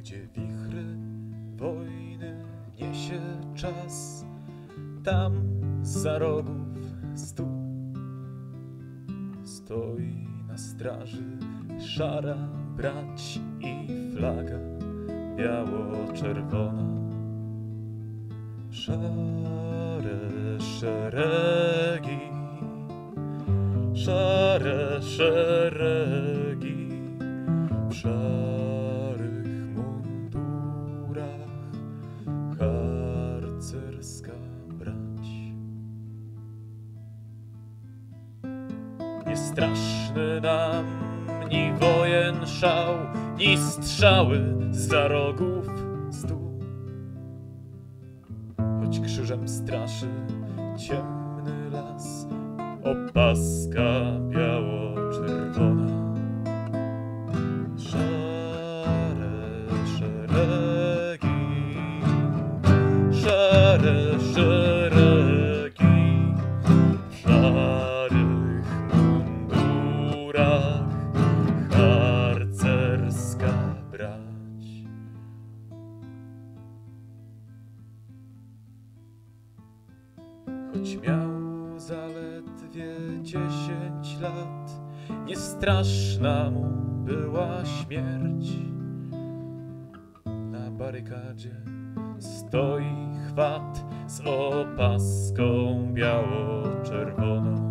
gdzie wichry wojny niesie czas, tam za rogów stół stoi na straży szara brać i flaga biało-czerwona. Szare szeregi, szare szeregi, w szarych mundurach harcerska brać. Nie straszny nam ni wojen szał, ni strzały zza rogów stół. Choć krzyżem straszy ciemny las, opaska biało-czerwona. Szare szeregi, szare szeregi, w szarych mundurach harcerska brać. Choć miał zaledwie 10 lat, nie straszna mu była śmierć. Na barykadzie stoi chwat z opaską biało-czerwoną.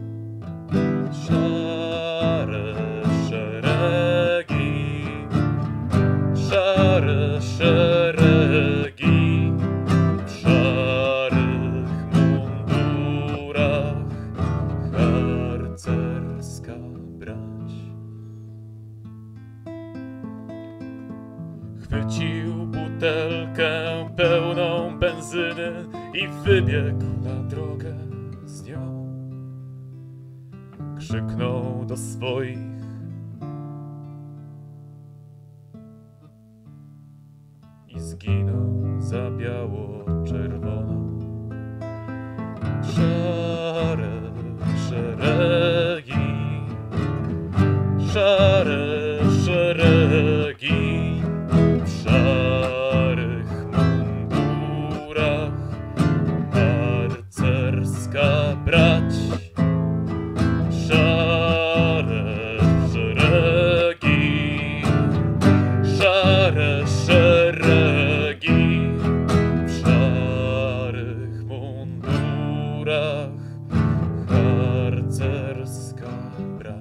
Szare szeregi, szare szeregi, w szarych mundurach harcerska brać. Chwycił butelkę pełną benzyny i wybiegł na drogę z nią. Krzyknął do swoich: i zginął za biało-czerwoną. Szare szeregi, szare szeregi, w szarych mundurach harcerska brać. Szare szeregi, szare szeregi, w szarych mundurach harcerska brać.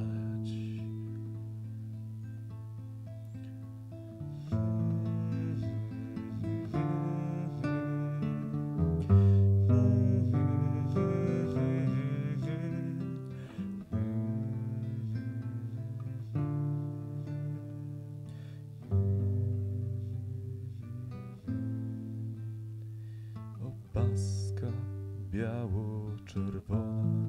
Opaska biało-czerwona.